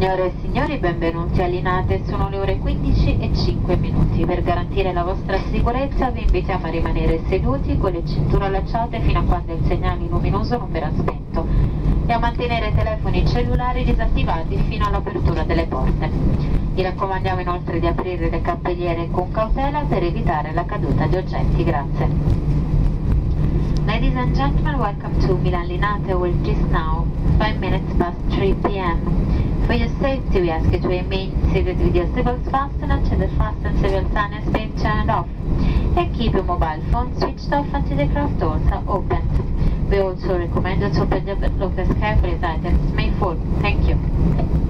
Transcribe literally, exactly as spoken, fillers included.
Signore e signori, benvenuti a Linate, sono le ore quindici e cinque minuti. Per garantire la vostra sicurezza vi invitiamo a rimanere seduti con le cinture allacciate fino a quando il segnale luminoso non verrà spento e a mantenere i telefoni cellulari disattivati fino all'apertura delle porte. Vi raccomandiamo inoltre di aprire le cappelliere con cautela per evitare la caduta di oggetti. Grazie. Ladies and gentlemen, welcome to Milan Linate. We're just now five minutes past three p m For your safety, we ask you to remain seated with your seatbelts fastened until the fasten seatbelt sign has been turned off, and keep your mobile phone switched off until the craft doors are opened. We also recommend you to open the lockers carefully as items may fall. Thank you.